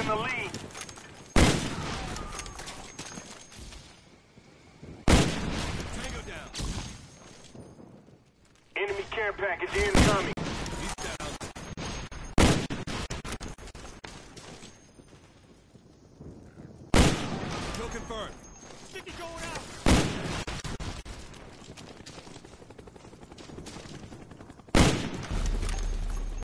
the lead. Tango down. Enemy care package incoming. He's down. Kill confirmed. Sticky going out.